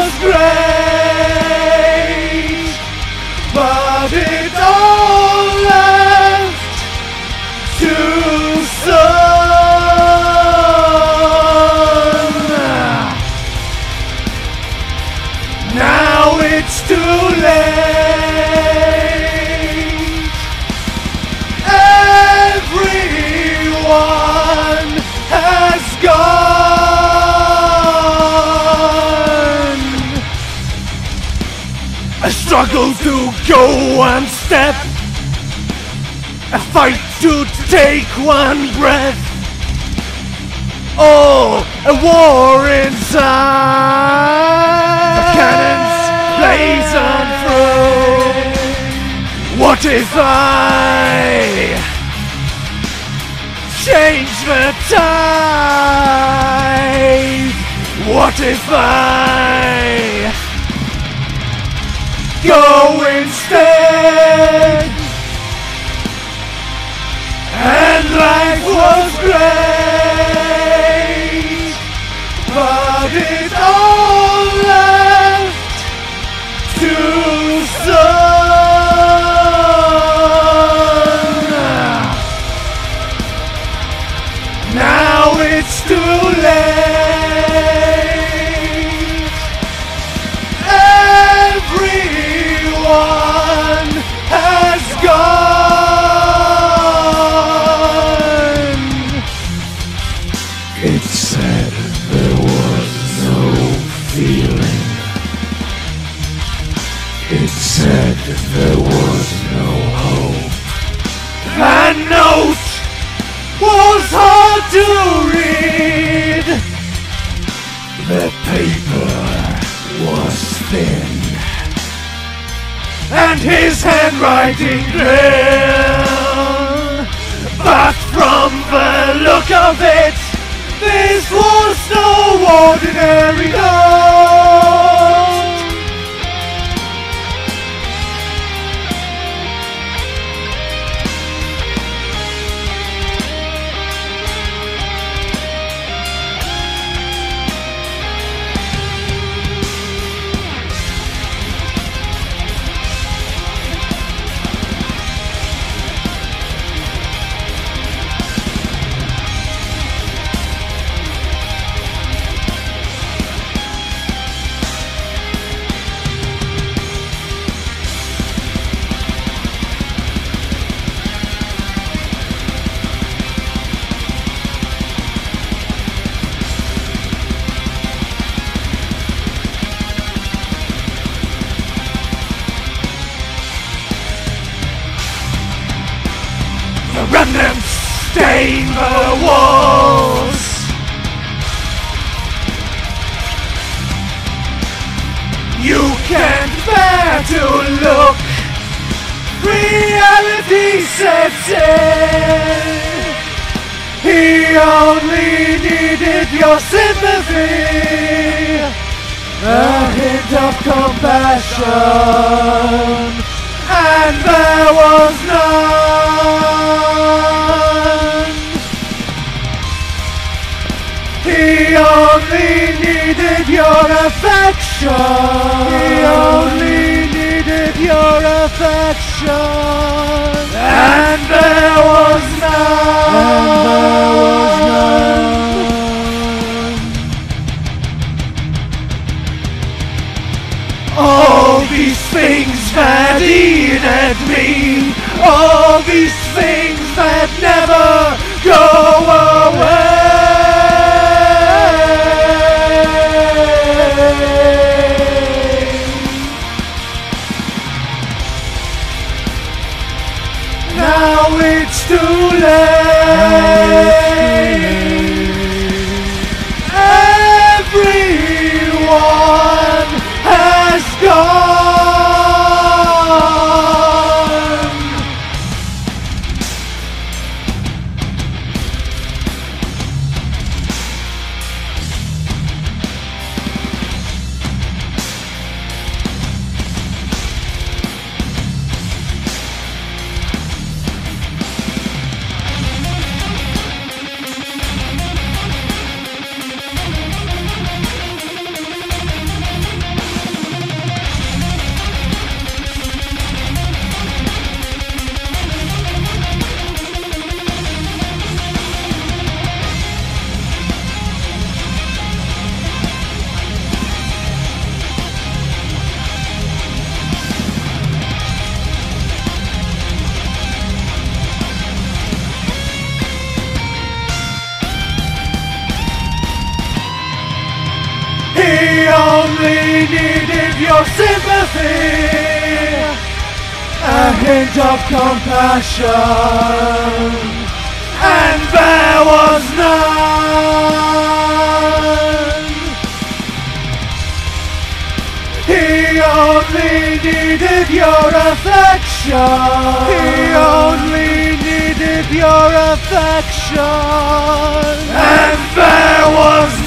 was great, but it all left too soon. Now it's too late. Everyone has gone. A struggle to go one step, a fight to take one breath. Oh, a war inside. The cannons blazing through. What if I change the tide? What if I go instead? And life was great, but it all left too soon. Now it's too late. Everyone has gone. It said there was no feeling. It said there was no hope. That note was hard to read. The paper was thin, and his handwriting grim. But from the look of it, this was no ordinary note. The remnants stain the walls. You can't bear to look. Reality sets in. He only needed your sympathy, a hint of compassion, and there was none. He only needed your affection. He only needed your affection, and there was none. All these things that eat at me, all these things that never go away. Now it's too late. Everyone has gone. only needed your sympathy, a hint of compassion, and there was none. He only needed your affection. He only needed your affection, and there was